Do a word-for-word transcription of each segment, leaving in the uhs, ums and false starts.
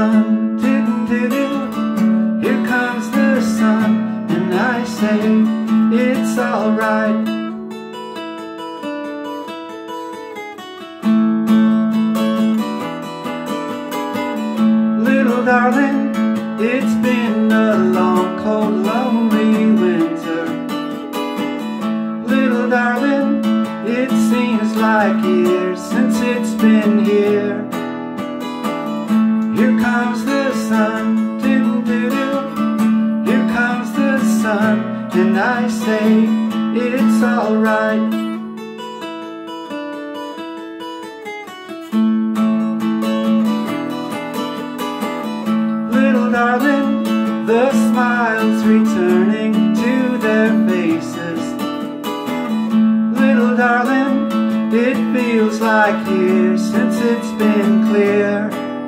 sun, doo-doo-doo-doo. Here comes the sun, and I say it's alright. Little darling, it's been a long, cold, lonely winter. Little darling, it seems like years since it's been here. Here comes the sun, doo-doo-doo-doo. Here comes the sun, and I say it's alright. Little darling, the smiles returning to their faces. Little darling, it feels like years since it's been clear.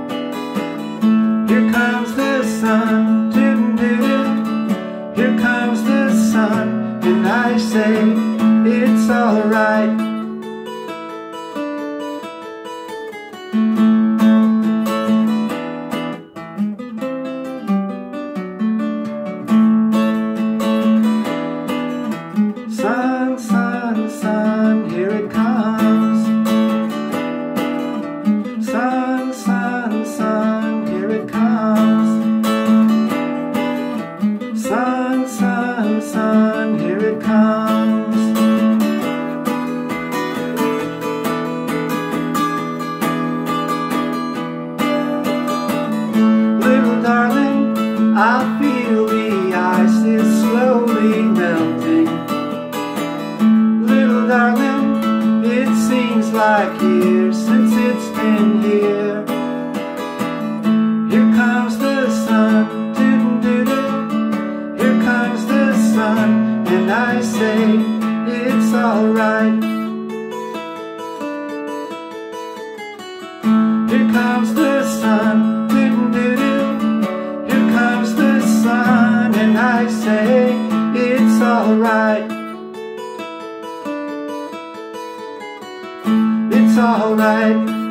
Here comes the sun, doo-doo-doo-doo. Here comes the sun, and I say it's alright. Sun, sun, sun, here it comes. Sun, sun, sun, here it comes. Sun, sun, sun, here it comes. Little darling, I feel the ice is slowly melting. Little darling, it seems like years since it's been here. Here comes the sun, doo-doo-doo-doo. Here comes the sun, and I say it's alright. Here comes the sun, doo-doo-doo-doo. Here comes the sun, and I say it's alright. It's alright.